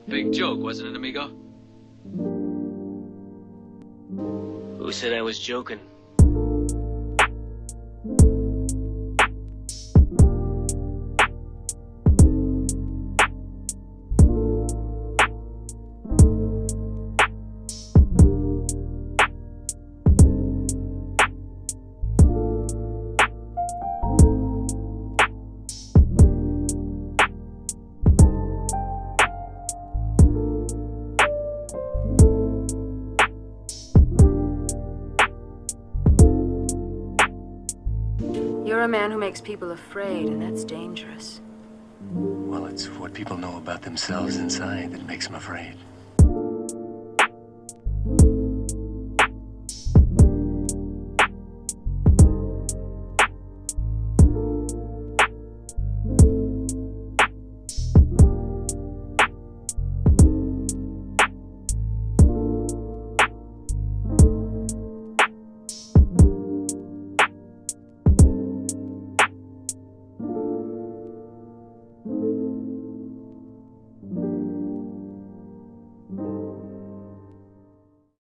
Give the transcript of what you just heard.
Big joke, wasn't it, amigo? Who said I was joking? You're a man who makes people afraid, and that's dangerous. Well, it's what people know about themselves inside that makes them afraid.